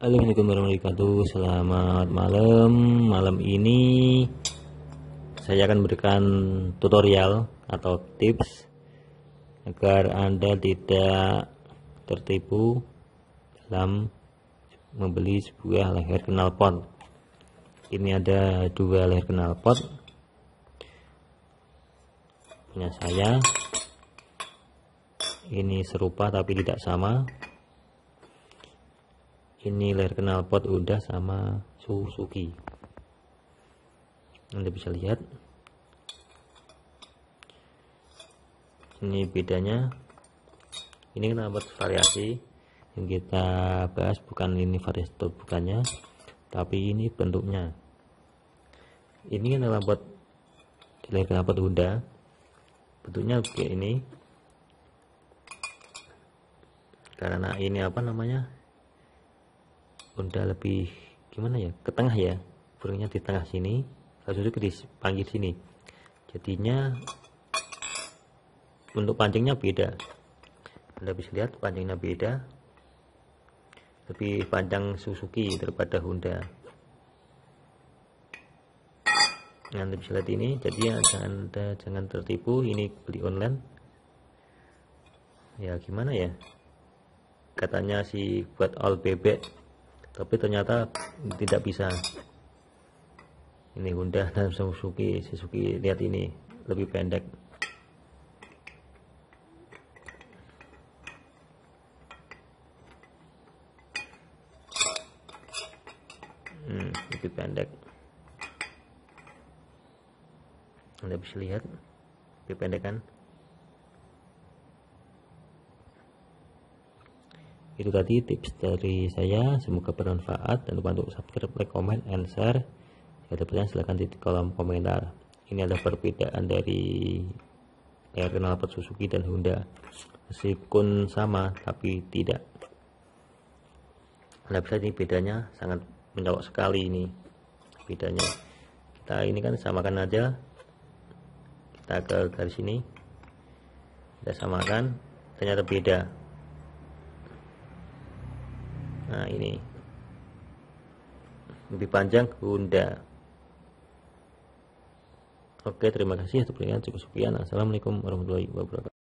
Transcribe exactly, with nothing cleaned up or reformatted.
Assalamualaikum warahmatullahi wabarakatuh. Selamat malam. Malam ini saya akan memberikan tutorial atau tips agar Anda tidak tertipu dalam membeli sebuah leher knalpot. Ini ada dua leher knalpot punya saya. Ini serupa tapi tidak sama. Ini leher knalpot Honda sama Suzuki. Anda bisa lihat. Ini bedanya. Ini knalpot variasi. Yang kita bahas bukan ini variasi bukannya, tapi ini bentuknya. Ini knalpot leher knalpot Honda. Bentuknya kayak ini. Karena ini apa namanya? Honda lebih gimana ya, ke tengah ya, burungnya di tengah sini, Suzuki di pinggir sini, jadinya untuk pancingnya beda. Anda bisa lihat pancingnya beda, lebih panjang Suzuki daripada Honda. Nah, Anda bisa lihat ini, jadi ya, jangan Anda jangan tertipu. Ini beli online ya, gimana ya, katanya sih buat all bebek, tapi ternyata tidak bisa. Ini Honda dan Suzuki. Suzuki lihat ini lebih pendek. Hmm, lebih pendek. Anda bisa lihat lebih pendek kan? Itu tadi tips dari saya, semoga bermanfaat. Dan lupa untuk subscribe, like, comment, and share. Jika ada pertanyaan silahkan di kolom komentar. Ini adalah perbedaan dari leher knalpot Suzuki dan Honda, meskipun sama tapi tidak. Anda bisa, ini bedanya sangat mencolok sekali. Ini bedanya. Kita ini kan samakan aja, kita ke garis ini, kita samakan, ternyata beda. Nah, ini lebih panjang Honda. Oke, terima kasih atas perhatian. Cukup sekian. Assalamualaikum warahmatullahi wabarakatuh.